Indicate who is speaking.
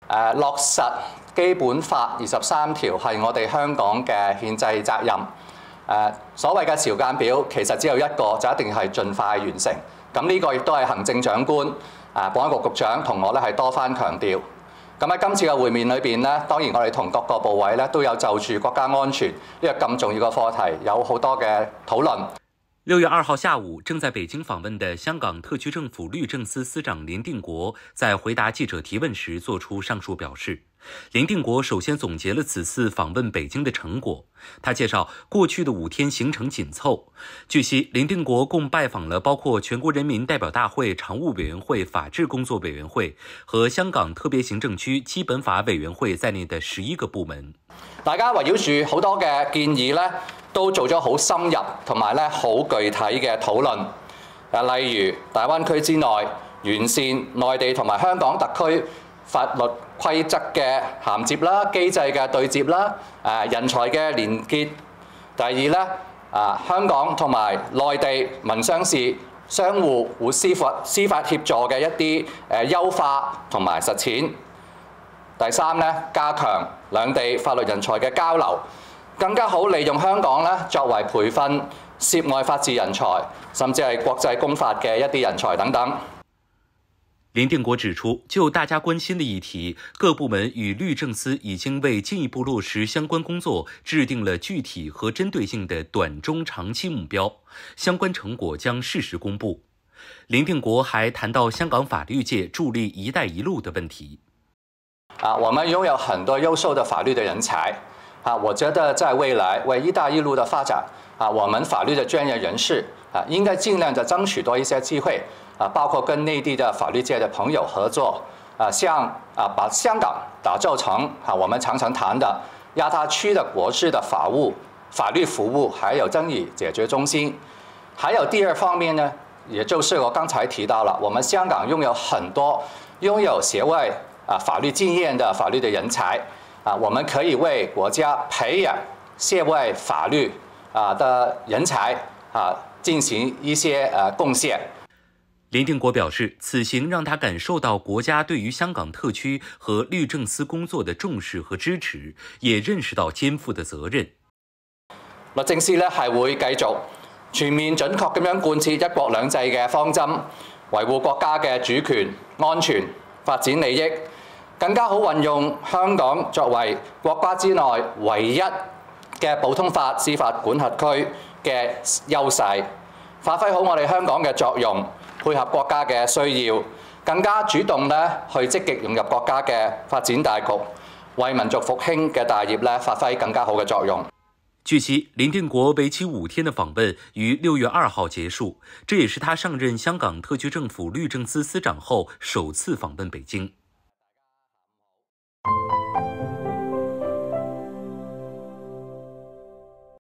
Speaker 1: 落實基本法23條係我哋香港嘅憲制責任。所謂嘅時間表其實只有一個，就一定係盡快完成。咁呢個亦都係行政長官、保安局局長同我咧係多番強調。咁喺今次嘅會面裏邊咧，當然我哋同各個部委咧都有就住國家安全呢個咁重要嘅課題有好多嘅討論。
Speaker 2: 6月2號下午，正在北京訪問的香港特區政府律政司司長林定國在回答記者提問時作出上述表示。林定國首先總結了此次訪問北京的成果。他介紹過去的5天行程緊湊。據悉，林定國共拜訪了包括全國人民代表大會常務委員會法制工作委員會和香港特別行政區基本法委員會在內的11個部門。
Speaker 1: 大家圍繞住好多嘅建議咧，都做咗好深入同埋咧好具體嘅討論。例如大灣區之內完善內地同埋香港特區法律規則嘅銜接啦、機制嘅對接啦、人才嘅連結。第二咧，香港同埋內地民商事相互司法協助嘅一啲優化同埋實踐。第三咧，加強兩地法律人才嘅交流，更加好利用香港咧作為培訓涉外法治人才，甚至係國際公法嘅一啲人才等等。
Speaker 2: 林定國指出，就大家關心的議題，各部門與律政司已經為進一步落實相關工作制定了具體和針對性的短中長期目標，相關成果將適時公布。林定國還談到香港法律界助力“一帶一路”的問題。
Speaker 1: 我們擁有很多優秀的法律的人才，我覺得在未來為“一帶一路”的發展，我們法律的專業人士應該盡量的爭取多一些機會。包括跟內地的法律界的朋友合作，把香港打造成我們常常談的亞太區的國際的法律服務還有爭議解決中心。還有第二方面呢，也就是我剛才提到了，我們香港擁有很多擁有涉外法律經驗的法律的人才，我們可以為國家培養涉外法律的人才進行一些貢獻。
Speaker 2: 林定國表示，此行讓他感受到國家對於香港特區和律政司工作的重視和支持，也認識到肩負的責任。
Speaker 1: 律政司咧係會繼續全面準確咁樣貫徹一國兩制嘅方針，維護國家嘅主權、安全、發展利益，更加好運用香港作為國家之內唯一嘅普通法司法管轄區嘅優勢，發揮好我哋香港嘅作用。配合國家嘅需要，更加主動去積極融入國家嘅發展大局，為民族復興嘅大業發揮更加好嘅作用。
Speaker 2: 據悉，林定國為期5天的訪問於6月2號結束，這也是他上任香港特區政府律政司司長後首次訪問北京。